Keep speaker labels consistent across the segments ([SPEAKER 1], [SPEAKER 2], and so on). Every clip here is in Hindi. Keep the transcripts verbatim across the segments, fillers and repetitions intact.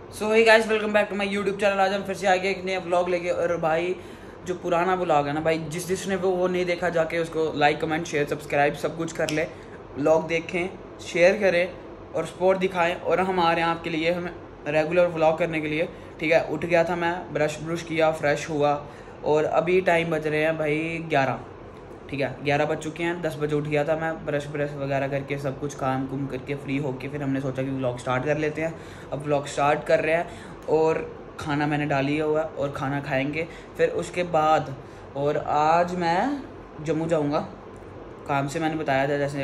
[SPEAKER 1] So hey guys, welcome back to my YouTube channel. आज हम फिर से आ गए एक नया व्लॉग लेके। और भाई जो पुराना व्लॉग है ना भाई, जिस जिसने वो वो नहीं देखा जाके उसको लाइक कमेंट शेयर सब्सक्राइब सब कुछ कर ले। व्लॉग देखें, शेयर करें और सपोर्ट दिखाएं। और हम आ रहे हैं आपके लिए, हमें रेगुलर व्लॉग करने के लिए। ठीक है, उठ गया था मैं, ब्रश ब्रुश किया, फ्रेश हुआ और अभी टाइम बज रहे हैं भाई ग्यारह। ठीक है, ग्यारह बज चुके हैं। दस बजे उठ गया था मैं, ब्रश ब्रश वगैरह करके सब कुछ काम कुम करके फ्री होके फिर हमने सोचा कि व्लॉग स्टार्ट कर लेते हैं। अब व्लॉग स्टार्ट कर रहे हैं और खाना मैंने डाल लिया हुआ और खाना खाएंगे फिर उसके बाद। और आज मैं जम्मू जाऊंगा काम से। मैंने बताया था जैसे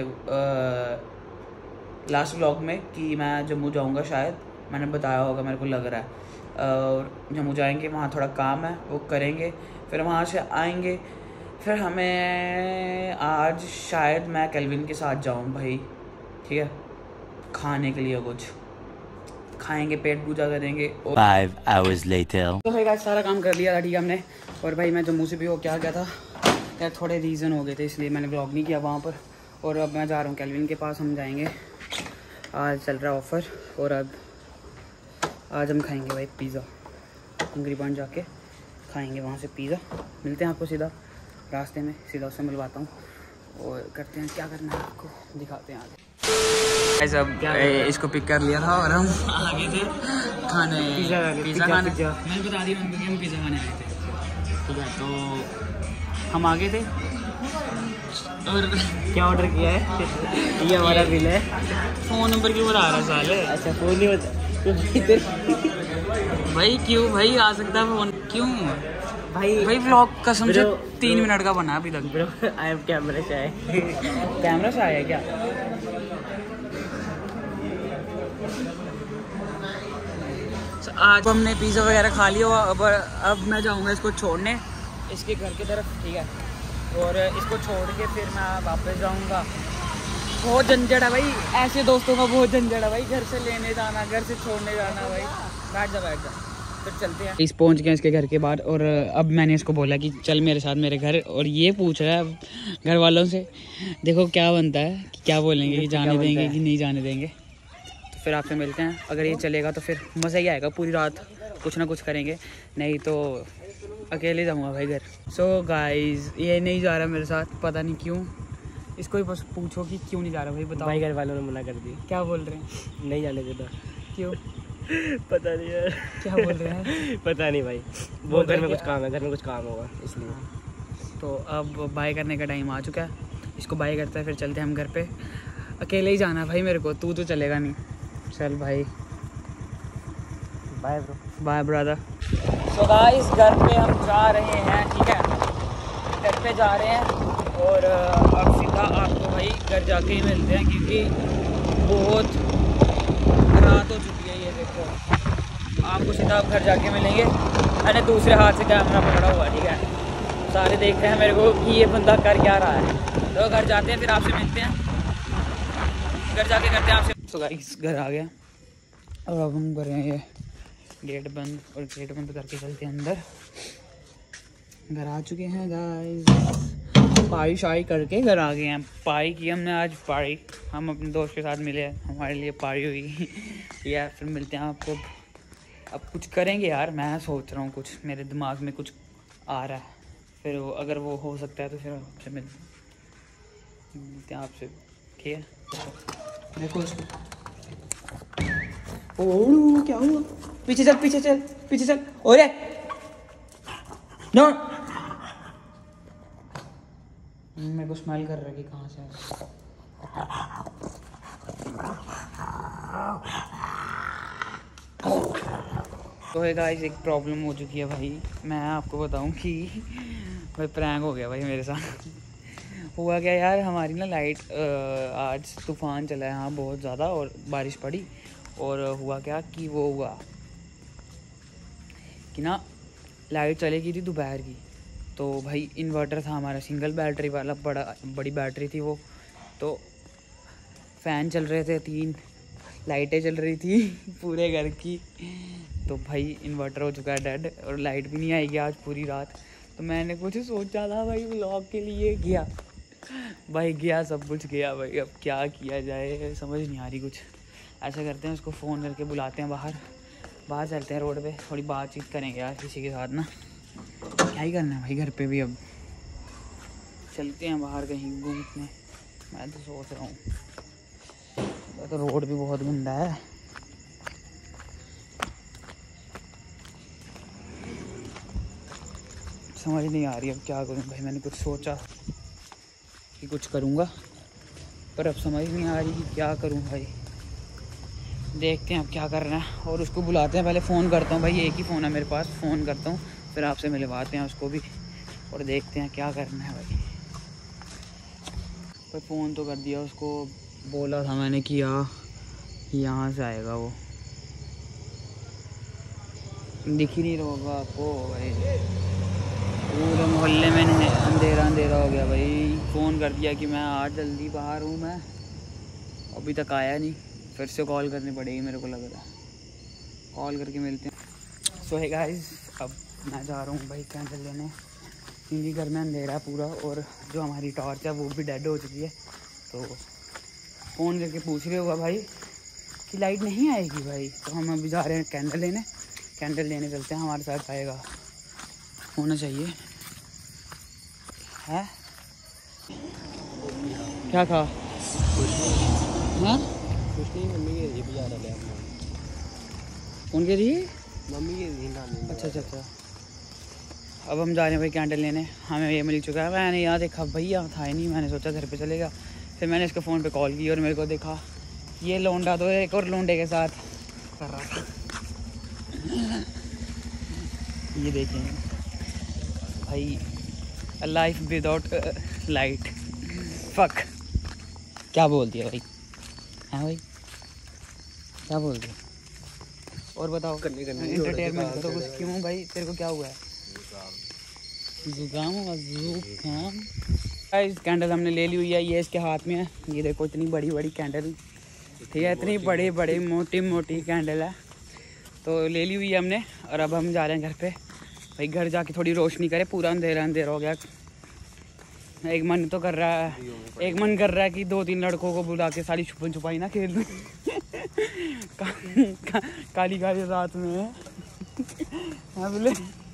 [SPEAKER 1] लास्ट व्लॉग में कि मैं जम्मू जाऊंगा, शायद मैंने बताया होगा, मेरे को लग रहा है। और जम्मू जाएंगे, वहाँ थोड़ा काम है वो करेंगे, फिर वहाँ से आएंगे। फिर हमें आज शायद मैं केल्विन के साथ जाऊँ भाई, ठीक है, खाने के लिए कुछ खाएंगे, पेट पूजा करेंगे।
[SPEAKER 2] Five hours later.
[SPEAKER 1] तो भाई गाइस सारा काम कर लिया था, ठीक है हमने। और भाई मैं जम्मू से भी हो क्या गया था यार, थोड़े रीज़न हो गए थे इसलिए मैंने व्लॉग नहीं किया वहाँ पर। और अब मैं जा रहा हूँ केल्विन के पास, हम जाएंगे। आज चल रहा है ऑफ़र और अब आज हम खाएंगे भाई पिज़्ज़ा। हंगरी पॉइंट जाके खाएंगे वहाँ से पिज़्ज़ा। मिलते हैं आपको सीधा रास्ते में, सीधा उससे मिलवाता हूँ और करते हैं क्या करना है, आपको दिखाते हैं आगे। सब इसको पिक कर लिया था और हम आगे थे खाने पिज़्ज़ा पिज़्ज़ा खाने। मैंने बता दिया उनको कि हम पिज़्ज़ा खाने आए थे, ठीक है। तो हम आगे थे और
[SPEAKER 3] क्या ऑर्डर किया है? ये हमारा बिल है।
[SPEAKER 1] फ़ोन नंबर क्यों बता रहा साल है?
[SPEAKER 3] अच्छा फ़ोन नहीं बता
[SPEAKER 1] भाई क्यों भाई आ सकता है फ़ोन क्यों
[SPEAKER 3] भाई?
[SPEAKER 1] भाई व्लॉग कसम से तीन मिनट का बना अभी तक।
[SPEAKER 3] ब्रो आई एम कैमरा से आए।
[SPEAKER 1] कैमरा से आया क्या? आज हमने पिज़्ज़ा वगैरह खा लिया हुआ। अब अब मैं जाऊंगा इसको छोड़ने इसके घर की तरफ, ठीक है। और इसको छोड़ के फिर मैं वापस जाऊंगा। बहुत झंझट है भाई, ऐसे दोस्तों का बहुत झंझट है भाई, घर से लेने जाना, घर से छोड़ने जाना भाई। बैठ जा बैठ जा, फिर चलते हैं। इस पहुंच गए इसके घर के बाद और अब मैंने इसको बोला कि चल मेरे साथ मेरे घर। और ये पूछ रहा है घर वालों से, देखो क्या बनता है, कि क्या बोलेंगे, कि जाने देंगे कि नहीं जाने देंगे। तो फिर आपसे मिलते हैं। अगर ये चलेगा तो फिर मज़ा ही आएगा, पूरी रात कुछ ना कुछ करेंगे, नहीं तो अकेले जाऊँगा भाई घर। सो गाइज ये नहीं जा रहा मेरे साथ, पता नहीं क्यों। इसको ही बस पूछो कि क्यों नहीं जा रहा भाई, बताओ।
[SPEAKER 3] भाई घर वालों ने मना कर दिया।
[SPEAKER 1] क्या बोल रहे हैं?
[SPEAKER 3] नहीं जाने देता।
[SPEAKER 1] क्यों?
[SPEAKER 3] पता नहीं यार,
[SPEAKER 1] क्या बोल रहे हैं?
[SPEAKER 3] पता नहीं भाई, वो घर में कुछ काम है, घर में कुछ काम होगा इसलिए।
[SPEAKER 1] तो अब बाय करने का टाइम आ चुका है, इसको बाय करता है फिर चलते हैं हम घर पे। अकेले ही जाना भाई मेरे को, तू तो चलेगा नहीं। चल भाई,
[SPEAKER 3] bye bro.
[SPEAKER 1] Bye brother. So guys घर पे हम जा रहे हैं, ठीक है, घर पे जा रहे हैं। और अब सीधा आपको भाई घर जाके ही मिलते हैं क्योंकि बहुत रात हो चुकी है। ये देखो, आपको सीधा आप घर जाके मिलेंगे। मैंने दूसरे हाथ से कैमरा पकड़ा हुआ, ठीक है, सारे देख रहे हैं मेरे को कि ये बंदा कर क्या रहा है। तो घर जाते हैं फिर आपसे मिलते हैं, घर जाके करते हैं आपसे। तो गाइस घर आ गया और अब हम कर रहे हैं ये गेट बंद, और गेट बंद करके चलते हैं अंदर। घर आ चुके हैं गाइस, पाई शाई करके घर आ गए हैं। पाई की हमने आज, पाई हम अपने दोस्त के साथ मिले, हमारे लिए पाई हुई या फिर मिलते हैं आपको। अब कुछ करेंगे यार, मैं सोच रहा हूँ कुछ, मेरे दिमाग में कुछ आ रहा है, फिर वो अगर वो हो सकता है तो फिर आपसे मिलते मिलते हैं आपसे, ठीक है। देखो उसको, ओह क्या हुआ? पीछे चल पीछे चल पीछे चल। ओरे नो, मेरे को स्मेल कर रहा है कि कहाँ से है। तो है गाइस एक प्रॉब्लम हो चुकी है भाई, मैं आपको बताऊं कि भाई प्रैंक हो गया भाई मेरे साथ। हुआ क्या यार, हमारी ना लाइट आज तूफ़ान चला है यहाँ बहुत ज़्यादा और बारिश पड़ी। और हुआ क्या कि वो हुआ कि ना लाइट चली गई थी दोपहर की। तो भाई इन्वर्टर था हमारा, सिंगल बैटरी वाला, बड़ा बड़ी बैटरी थी वो। तो फ़ैन चल रहे थे, तीन लाइटें चल रही थी पूरे घर की। तो भाई इन्वर्टर हो चुका है डेड और लाइट भी नहीं आएगी आज पूरी रात। तो मैंने कुछ सोचा था भाई व्लॉग के लिए, गया भाई गया सब कुछ गया भाई। अब क्या किया जाए समझ नहीं आ रही कुछ। ऐसा करते हैं उसको फ़ोन करके बुलाते हैं बाहर बाहर चलते हैं रोड पे, थोड़ी बातचीत करेंगे यार किसी के साथ ना। क्या ही करना है भाई घर पे भी, अब चलते हैं बाहर कहीं घूमने। मैं तो सोच रहा हूँ, तो रोड भी बहुत गंदा है। समझ नहीं आ रही अब क्या करूँ भाई। मैंने कुछ सोचा कि कुछ करूँगा, पर अब समझ नहीं आ रही कि क्या करूँ भाई। देखते हैं अब क्या करना है, और उसको बुलाते हैं। पहले फ़ोन करता हूँ भाई, एक ही फ़ोन है मेरे पास, फ़ोन करता हूँ फिर आपसे मिलवाते हैं उसको भी, और देखते हैं क्या करना है भाई। पर फ़ोन तो कर दिया उसको, बोला था मैंने कि यहाँ यहाँ से आएगा वो। दिख ही नहीं रहा होगा आपको भाई, पूरे मोहल्ले में अंधेरा अंधेरा हो गया भाई। फ़ोन कर दिया कि मैं आज जल्दी बाहर हूँ मैं, अभी तक आया नहीं। फिर से कॉल करनी पड़ेगी मेरे को लग रहा है, कॉल करके मिलते हैं। सो हे गाइस, अब मैं जा रहा हूँ भाई कैंडल लेने, क्योंकि घर में अंधेरा पूरा, और जो हमारी टॉर्च है वो भी डेड हो चुकी है। तो फ़ोन करके पूछ रहे होगा भाई कि लाइट नहीं आएगी भाई, तो हम अभी जा रहे हैं कैंडल लेने। कैंडल लेने चलते हैं, हमारे साथ आएगा होना चाहिए है। क्या कहा? हाँ
[SPEAKER 3] कुछ नहीं, मम्मी के लिए भी आ रहा है।
[SPEAKER 1] कौन के लिए?
[SPEAKER 3] मम्मी के लिए नानी।
[SPEAKER 1] अच्छा अच्छा अच्छा। अब हम जा रहे हैं भाई कैंडल लेने, हमें ये मिल चुका है। मैंने यहाँ देखा भाई, यहाँ था ही नहीं, मैंने सोचा घर पे चलेगा। फिर मैंने इसके फ़ोन पे कॉल की और मेरे को देखा ये लौंडा तो एक और लौंडे के साथ कर रहा था। ये देखें भाई, a life without light, fuck. क्या बोल दिया भाई? हाँ भाई क्या बोल दिया? और बताओ, एंटरटेनमेंट करो कुछ। क्यों भाई, तेरे को क्या हुआ है? जुकाम हुआ? जुकाम। गाइस कैंडल हमने ले ली हुई है, ये इसके हाथ में है। ये देखो इतनी बड़ी बड़ी कैंडल, ठीक है, इतनी बड़ी बड़ी मोटी मोटी कैंडल है। तो ले ली हुई है हमने, और अब हम जा रहे हैं घर पे भाई। घर जाके थोड़ी रोशनी करे, पूरा अंधेरा अंधेरा हो गया। एक मन तो कर रहा है, एक मन कर रहा है कि दो तीन लड़कों को बुला के सारी छुपन छुपाई ना खेल दूँ। का, का, काली काली रात में हाँ बोले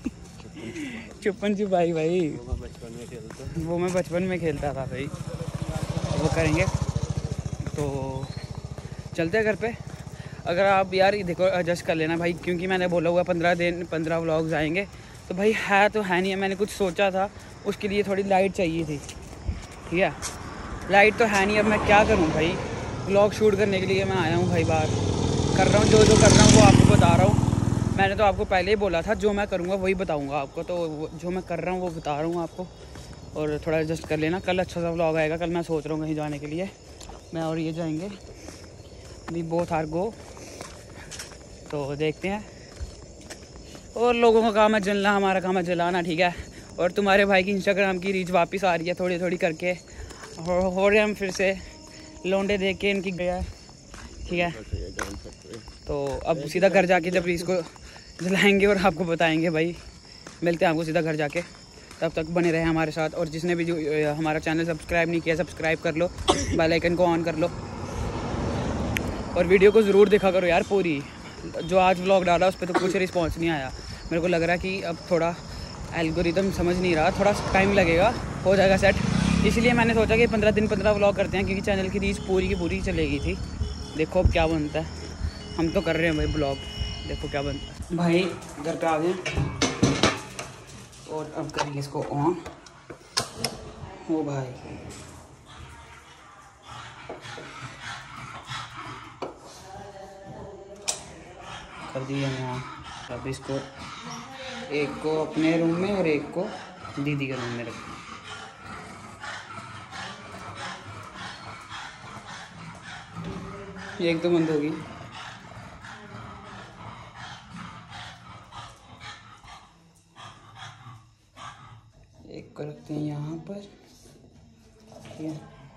[SPEAKER 1] छुपन छुपाई भाई,
[SPEAKER 3] बचपन में खेलता,
[SPEAKER 1] वो मैं बचपन में खेलता था भाई। वो करेंगे तो चलते हैं घर पे। अगर आप यार देखो एडजस्ट कर लेना भाई, क्योंकि मैंने बोला हुआ पंद्रह दिन पंद्रह व्लॉग्स आएंगे। तो भाई है तो है नहीं है, मैंने कुछ सोचा था, उसके लिए थोड़ी लाइट चाहिए थी, ठीक है। लाइट तो है नहीं, अब मैं क्या करूं भाई। व्लॉग शूट करने के लिए मैं आया हूं भाई, बाहर कर रहा हूं, जो जो कर रहा हूं वो आपको बता रहा हूं। मैंने तो आपको पहले ही बोला था जो मैं करूँगा वही बताऊँगा आपको, तो जो मैं कर रहा हूँ वो बता रहा हूँ आपको। और थोड़ा एडजस्ट कर लेना, कल अच्छा सा व्लॉग आएगा। कल मैं सोच रहा हूँ कहीं जाने के लिए, मैं और ये जाएंगे, वी बोथ आर गो। तो देखते हैं, और लोगों का काम है जलना, हमारा काम है जलाना, ठीक है। और तुम्हारे भाई की इंस्टाग्राम की रीच वापस आ रही है थोड़ी थोड़ी करके, हो, हो रहे हम फिर से लौंडे देख के इनकी गया, ठीक है। तो अब सीधा घर जाके जब इसको जलाएंगे और आपको बताएंगे भाई। मिलते हैं आपको सीधा घर जाके, तब तक बने रहे हमारे साथ। और जिसने भी जो हमारा चैनल सब्सक्राइब नहीं किया, सब्सक्राइब कर लो, बेल आइकन को ऑन कर लो, और वीडियो को ज़रूर देखा करो यार पूरी। जो आज व्लॉग डाला उस पर तो कुछ रिस्पॉन्स नहीं आया। मेरे को लग रहा है कि अब थोड़ा एल्गोरिदम समझ नहीं रहा, थोड़ा टाइम लगेगा, हो जाएगा सेट। इसलिए मैंने सोचा कि पंद्रह दिन पंद्रह व्लॉग करते हैं, क्योंकि चैनल की रीच पूरी की पूरी चलेगी थी। देखो अब क्या बनता है, हम तो कर रहे हैं भाई ब्लॉग, देखो क्या बनता है। भाई घर पे आ गए और अब करेंगे इसको ऑन। ओ भाई कर दिया यहाँ। अब इसको एक को अपने रूम में और एक को दीदी के रूम में रखें। एक तो बंद होगी, एक को रखते हैं यहाँ पर, ठीक है।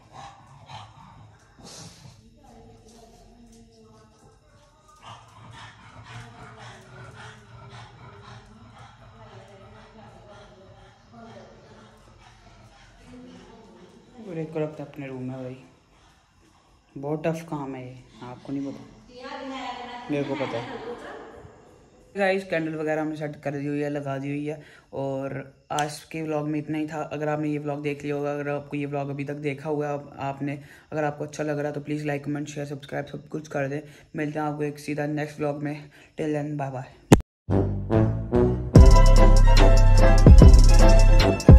[SPEAKER 1] और एक को रखते हैं अपने रूम में भाई। बहुत टफ काम है ये, आपको नहीं पता, मेरे को पता है। गाइस कैंडल वगैरह हमने सेट कर दी हुई है, लगा दी हुई है। और आज के व्लॉग में इतना ही था। अगर आपने ये व्लॉग देख लिया होगा, अगर आपको ये व्लॉग अभी तक देखा हुआ है आपने, अगर आपको अच्छा लग रहा है तो please like comment share subscribe सब कुछ कर दें। मिलते हैं आपको एक सीधा नेक्स्ट व्लॉग में। Till then bye bye.